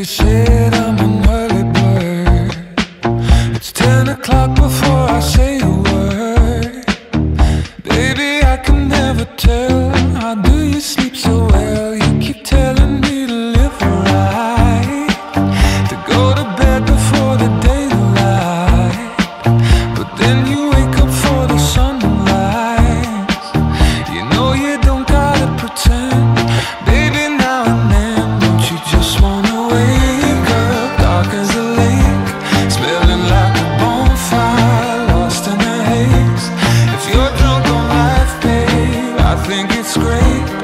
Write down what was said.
She said I'm an early bird. It's 10 o'clock before I say a word. Baby, I can never tell. How do you sleep so well? You keep telling me to live right, to go to bed before the daylight, but then you wake up for the sunrise. You know you don't gotta pretend. Baby, now and then, don't you just wanna wake up dark as a lake, smelling like a bonfire, lost in the haze. If you're drunk on life, babe, I think it's great.